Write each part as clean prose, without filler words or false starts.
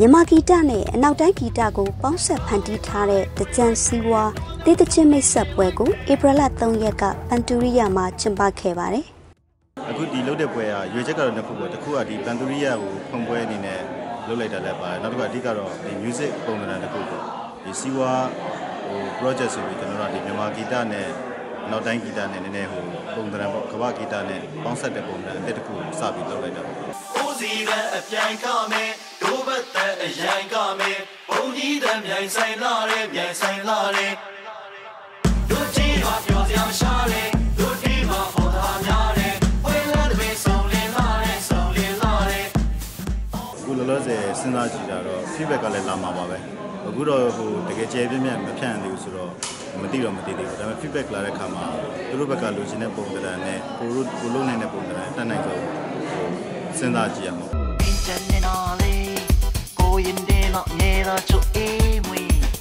မြန်မာဂီတနဲ့အနောက်တိုင်းဂီတကိုပေါင်းဆက်ဖန်တီးထားတဲ့တကြံစီဝါတေးသချင်းမိတ်ဆက်ပွဲကိုဧပြီလ 3 ရက်ကပန်တူရိယာမှာကျင်းပခဲ့ပါတယ်။အခုဒီလုပ်တဲ့ပွဲကရွေချက်ကတော့နှစ်ခုပေါ့တစ်ခုကဒီပန်တူရိယာကိုဖွင့်ပွဲအနေနဲ့လုပ်လိုက်တာလည်းပါတယ်နောက်တစ်ခုအဓိကတော့ဒီ music ပုံစံတစ်ခုပေါ့ဒီစီဝါproject ဆိုပြီးကျွန်တော်တို့ဒီမြန်မာဂီတနဲ့နောက်တိုင်းဂီတနဲ့နည်းနည်းပုံစံပေါ့ကမ္ဘာဂီတနဲ့ပေါင်းဆက်တဲ့ပုံစံအသစ်တစ်ခုစပြီးလုပ်လိုက်တာပေါ့ဦးစီကအပြိုင်ကမယ်ဒိုးဘတ်တဲ့အရိုင်ကမယ်ဘုံကြီးတဲ့မြိုင်ဆိုင်လာတယ်မြိုင်ဆိုင်လာတယ်တို့ကြီးပါပြောစရာမရှာလေတို့ဒီမှာပေါ်တာများတယ်ဝဲလာတဲ့ဆုံးလင်းလာတယ်ဆုံးလင်းလာတယ်အခုလောလောဆယ်စဉ်းစားကြည့်တာတော့ feedback ကလည်းလာမှာပါပဲအခုတော့တကယ်ကျေပြည့်မြတ်မဖြန့်သေးဘူးဆိုတော့မသိတော့မသိသေးဘူးဒါပေမဲ့ feedback လာတဲ့ခါမှာသူတို့ဘက်ကလိုချင်တဲ့ပုံစံနဲ့ကိုလုံးနိုင်တဲ့ပုံစံတက်နိုင်ဆုံးစဉ်းစားကြည့်ရမှာကိုရင်တဲ့တော့နေတော့ချူအေးမွေ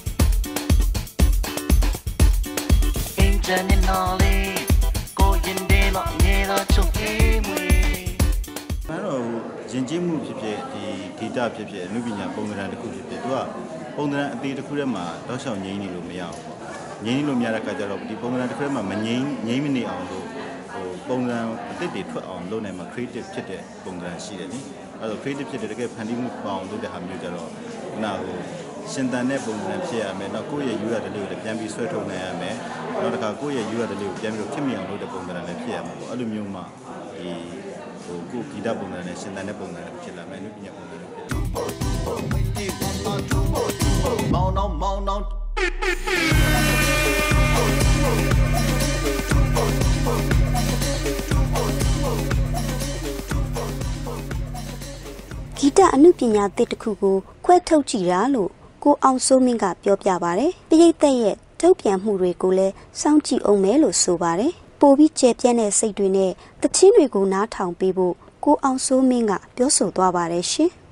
အင်ဂျန်နဲ့နော်လေကိုရင်တဲ့တော့နေတော့ချူအေးမွေအဲ့တော့ယဉ်ကျေးမှုဖြစ်ဖြစ်ဒီဂီတဖြစ်ဖြစ်အနုပညာပုံစံတစ်ခုဖြစ်ဖြစ်သူကပုံစံအသေးတစ်ခုထဲမှာတောက်လျှောက်ငြိမ်းနေလို့မရဘူးငြိမ်းလို့မရတဲ့အခါကျတော့ဒီပုံစံတစ်ခုထဲမှာမငြိမ်းမနေအောင်လို့ပုံစံအသစ်တွေထွက်အောင်လုပ်နိုင်မှာ creative ဖြစ်တဲ့ပုံစံရှိတယ်နိအဲ့တော့ creative ဖြစ်တဲ့တကယ်ဖန်တီးမှုပေါအောင်လုပ်တဲ့ဟာမျိုးကြတော့ခုနကရှင်သန်တဲ့ပုံစံဖြစ်ရမယ်နောက်ကိုယ့်ရဲ့ user တွေလေးကိုပြန်ပြီးဆွဲထုတ်နိုင်ရမယ်နောက်တစ်ခါကိုယ့်ရဲ့ user တွေလေးကိုပြန်ပြီးဖြစ်မြင်အောင်လုပ်တဲ့ပုံစံလည်းဖြစ်ရမှာပေါ့အဲ့လိုမျိုးမှဒီကိုဂီတပုံစံနဲ့ရှင်သန်တဲ့ပုံစံတွေဖြစ်လာမယ်နုပညာပုံစံတွေမောင်းတော့ဂီတအနုပညာသစ်တစ်ခုကိုခွဲထုတ်ကြည့်တာလို့ကိုအောင်စိုးမင်းကပြောပြပါတယ်။ပရိသတ်ရဲ့ထုတ်ပြန်မှုတွေကိုလည်းစောင့်ကြည့်အောင်မယ်လို့ဆိုပါတယ်။ပိုပြီးကျယ်ပြန့်တဲ့စိတ်တွေနဲ့သချင်းတွေကိုနားထောင်ပေးဖို့ကိုအောင်စိုးမင်းကပြောဆိုသွားပါတယ်ရှင်။